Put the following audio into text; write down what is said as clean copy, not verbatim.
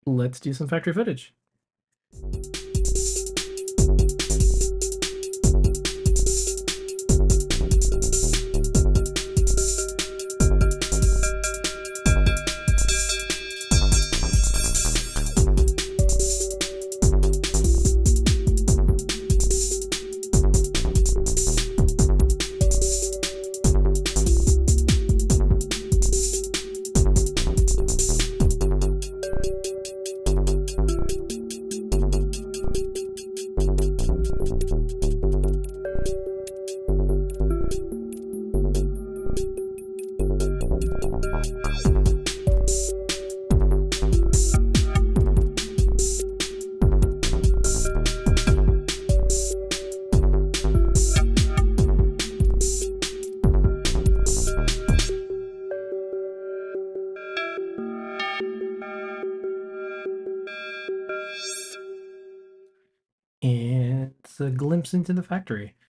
Let's do some factory footage. And it's a glimpse into the factory.